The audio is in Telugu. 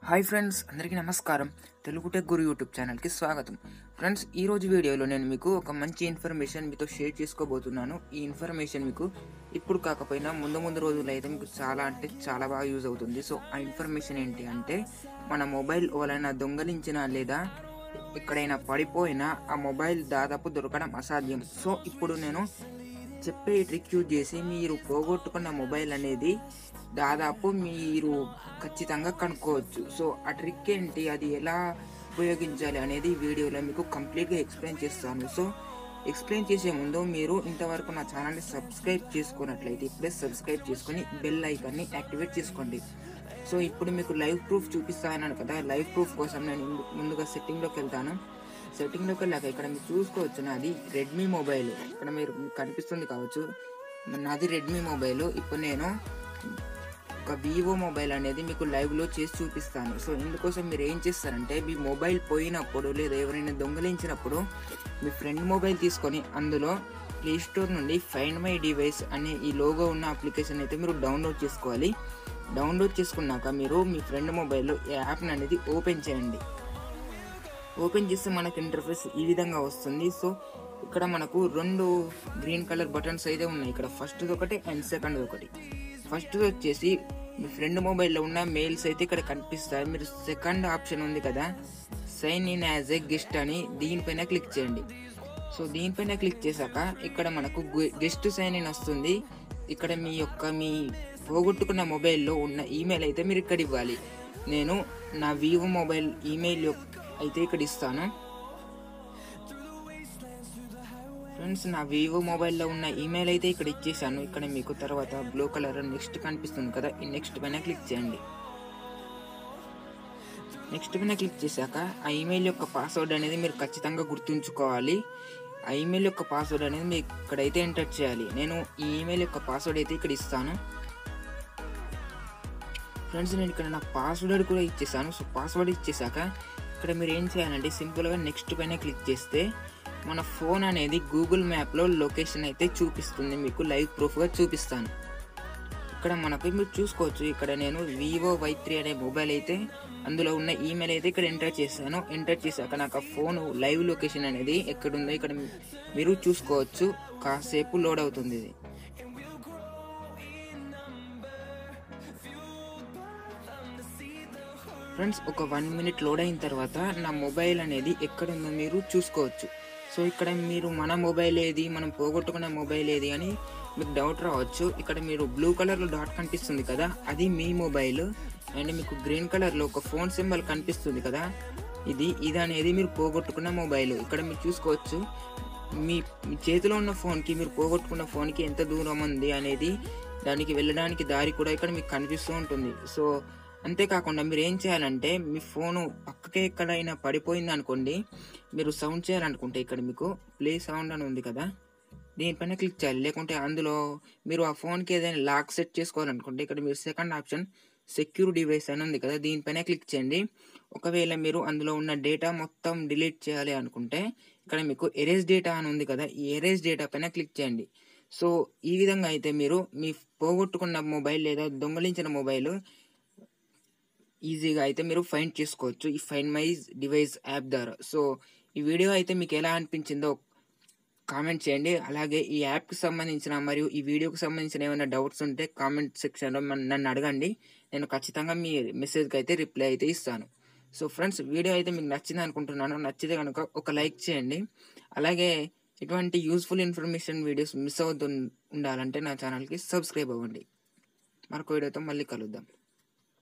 హాయ్ ఫ్రెండ్స్, అందరికీ నమస్కారం. తెలుగు టెక్ గురు యూట్యూబ్ ఛానల్కి స్వాగతం. ఫ్రెండ్స్, ఈరోజు వీడియోలో నేను మీకు ఒక మంచి ఇన్ఫర్మేషన్ మీతో షేర్ చేసుకోబోతున్నాను. ఈ ఇన్ఫర్మేషన్ మీకు ఇప్పుడు కాకపోయినా ముందు రోజుల్లో అయితే మీకు చాలా బాగా యూజ్ అవుతుంది. సో ఆ ఇన్ఫర్మేషన్ ఏంటి అంటే, మన మొబైల్ ఎవరైనా దొంగలించినా లేదా ఎక్కడైనా పడిపోయినా ఆ మొబైల్ దాదాపు దొరకడం అసాధ్యం. సో ఇప్పుడు నేను చెప్పే ట్రిక్ యూజ్ చేసి మీరు పోగొట్టుకున్న మొబైల్ అనేది దాదాపు మీరు ఖచ్చితంగా కనుక్కోవచ్చు. సో ఆ ట్రిక్ ఏంటి, అది ఎలా ఉపయోగించాలి అనేది వీడియోలో మీకు కంప్లీట్గా ఎక్స్ప్లెయిన్ చేస్తాను. సో ఎక్స్ప్లెయిన్ చేసే ముందు మీరు ఇంతవరకు నా ఛానల్ని సబ్స్క్రైబ్ చేసుకున్నట్లయితే ఇప్పుడే సబ్స్క్రైబ్ చేసుకొని బెల్ ఐకాన్ని యాక్టివేట్ చేసుకోండి. సో ఇప్పుడు మీకు లైవ్ ప్రూఫ్ చూపిస్తాను కదా, లైవ్ ప్రూఫ్ కోసం నేను ముందుగా సెట్టింగ్లోకి వెళ్తాను. సెట్టింగ్లోకి వెళ్ళాక ఇక్కడ మీరు చూసుకోవచ్చు, నాది రెడ్మీ మొబైల్. ఇక్కడ మీరు కనిపిస్తుంది కావచ్చు, నాది రెడ్మీ మొబైల్. ఇప్పుడు నేను ఒక వివో మొబైల్ అనేది మీకు లైవ్లో చేసి చూపిస్తాను. సో ఇందుకోసం మీరు ఏం చేస్తారంటే, మీ మొబైల్ పోయినప్పుడు లేదా ఎవరైనా దొంగలించినప్పుడు మీ ఫ్రెండ్ మొబైల్ తీసుకొని అందులో ప్లే స్టోర్ నుండి ఫైండ్ మై డివైస్ అనే ఈ లోగో ఉన్న అప్లికేషన్ అయితే మీరు డౌన్లోడ్ చేసుకోవాలి. డౌన్లోడ్ చేసుకున్నాక మీరు మీ ఫ్రెండ్ మొబైల్లో ఈ యాప్ని అనేది ఓపెన్ చేయండి. ఓపెన్ చేస్తే మనకు ఇంటర్ఫేస్ ఈ విధంగా వస్తుంది. సో ఇక్కడ మనకు రెండు గ్రీన్ కలర్ బటన్స్ అయితే ఉన్నాయి. ఇక్కడ ఫస్ట్ ఒకటి అండ్ సెకండ్ ఒకటి. ఫస్ట్ వచ్చేసి మీ ఫ్రెండ్ మొబైల్లో ఉన్న మెయిల్స్ అయితే ఇక్కడ కనిపిస్తాయి. మీరు సెకండ్ ఆప్షన్ ఉంది కదా, sign in as a guest అని, దీనిపైన క్లిక్ చేయండి. సో దీనిపైన క్లిక్ చేశాక ఇక్కడ మనకు గెస్ట్ సైన్ ఇన్ వస్తుంది. ఇక్కడ మీ పోగొట్టుకున్న మొబైల్లో ఉన్న ఈమెయిల్ అయితే మీరు ఇక్కడ ఇవ్వాలి. నేను నా వివో మొబైల్ ఈమెయిల్ అయితే ఇక్కడ ఇస్తాను. ఫ్రెండ్స్, నా వివో మొబైల్లో ఉన్న ఈమెయిల్ అయితే ఇక్కడ ఇచ్చేసాను. ఇక్కడ మీకు తర్వాత బ్లూ కలర్ నెక్స్ట్ కనిపిస్తుంది కదా, ఈ నెక్స్ట్ పైన క్లిక్ చేయండి. నెక్స్ట్ పైన క్లిక్ చేశాక ఆ ఈమెయిల్ యొక్క పాస్వర్డ్ అనేది మీరు ఖచ్చితంగా గుర్తుంచుకోవాలి. ఆ ఈమెయిల్ యొక్క పాస్వర్డ్ అనేది మీరు ఇక్కడైతే ఎంటర్ చేయాలి. నేను ఈ ఈమెయిల్ యొక్క పాస్వర్డ్ అయితే ఇక్కడ ఇస్తాను. ఫ్రెండ్స్, నేను ఇక్కడ నా పాస్వర్డ్ కూడా ఇచ్చేసాను. సో పాస్వర్డ్ ఇచ్చేసాక ఇక్కడ మీరు ఏం చేయాలంటే, సింపుల్గా నెక్స్ట్ పైన క్లిక్ చేస్తే మన ఫోన్ అనేది గూగుల్ మ్యాప్లో లొకేషన్ అయితే చూపిస్తుంది. మీకు లైవ్ ప్రూఫ్గా చూపిస్తాను. ఇక్కడ మనకు మీరు చూసుకోవచ్చు, ఇక్కడ నేను వివో Y3 అనే మొబైల్ అయితే అందులో ఉన్న ఈమెయిల్ అయితే ఇక్కడ ఎంటర్ చేశాను. ఎంటర్ చేశాక నాకు ఆ ఫోన్ లైవ్ లొకేషన్ అనేది ఎక్కడుందో ఇక్కడ మీరు చూసుకోవచ్చు. కాసేపు లోడ్ అవుతుంది ఇది. ఫ్రెండ్స్, ఒక 1 minute లోడ్ అయిన తర్వాత నా మొబైల్ అనేది ఎక్కడుందో మీరు చూసుకోవచ్చు. సో ఇక్కడ మీరు మన మొబైల్ ఏది, మనం పోగొట్టుకున్న మొబైల్ ఏది అని మీకు డౌట్ రావచ్చు. ఇక్కడ మీరు బ్లూ కలర్లో డాట్ కనిపిస్తుంది కదా, అది మీ మొబైల్. అండ్ మీకు గ్రీన్ కలర్లో ఒక ఫోన్ సింబల్ కనిపిస్తుంది కదా, ఇది అనేది మీరు పోగొట్టుకున్న మొబైల్. ఇక్కడ మీరు చూసుకోవచ్చు, మీ చేతిలో ఉన్న ఫోన్కి మీరు పోగొట్టుకున్న ఫోన్కి ఎంత దూరం ఉంది అనేది, దానికి వెళ్ళడానికి దారి కూడా ఇక్కడ మీకు కనిపిస్తూ ఉంటుంది. సో అంతేకాకుండా మీరు ఏం చేయాలంటే, మీ ఫోను పక్కకే ఎక్కడైనా పడిపోయింది అనుకోండి, మీరు సౌండ్ చేయాలనుకుంటే ఇక్కడ మీకు ప్లే సౌండ్ అని ఉంది కదా, దీనిపైన క్లిక్ చేయాలి. లేకుంటే అందులో మీరు ఆ ఫోన్కి ఏదైనా లాక్ సెట్ చేసుకోవాలనుకుంటే ఇక్కడ మీరు సెకండ్ ఆప్షన్ సెక్యూర్ డివైస్ అని ఉంది కదా, దీనిపైన క్లిక్ చేయండి. ఒకవేళ మీరు అందులో ఉన్న డేటా మొత్తం డిలీట్ చేయాలి అనుకుంటే ఇక్కడ మీకు ఎరేజ్ డేటా అని ఉంది కదా, ఈ ఎరేజ్ డేటా పైన క్లిక్ చేయండి. సో ఈ విధంగా అయితే మీరు మీ పోగొట్టుకున్న మొబైల్ లేదా దొంగలించిన మొబైల్ ఈజీగా అయితే మీరు ఫైండ్ చేసుకోవచ్చు ఈ ఫైండ్ మై డివైస్ యాప్ ద్వారా. సో ఈ వీడియో అయితే మీకు ఎలా అనిపించిందో కామెంట్ చేయండి. అలాగే ఈ యాప్కి సంబంధించిన మరియు ఈ వీడియోకి సంబంధించిన ఏమైనా డౌట్స్ ఉంటే కామెంట్ సెక్షన్లో నన్ను అడగండి. నేను ఖచ్చితంగా మీ మెసేజ్కి అయితే రిప్లై అయితే ఇస్తాను. సో ఫ్రెండ్స్, వీడియో అయితే మీకు నచ్చింది అనుకుంటున్నాను. నచ్చితే కనుక ఒక లైక్ చేయండి. అలాగే ఇటువంటి యూస్ఫుల్ ఇన్ఫర్మేషన్ వీడియోస్ మిస్ అవుతూ ఉండాలంటే నా ఛానల్కి సబ్స్క్రైబ్ అవ్వండి. మరొక వీడియోతో మళ్ళీ కలుద్దాం.